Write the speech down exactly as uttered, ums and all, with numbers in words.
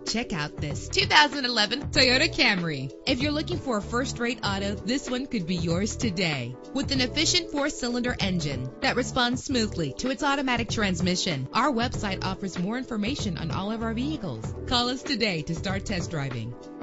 Check out this two thousand eleven Toyota Camry. If you're looking for a first-rate auto, this one could be yours today. With an efficient four-cylinder engine that responds smoothly to its automatic transmission, our website offers more information on all of our vehicles. Call us today to start test driving.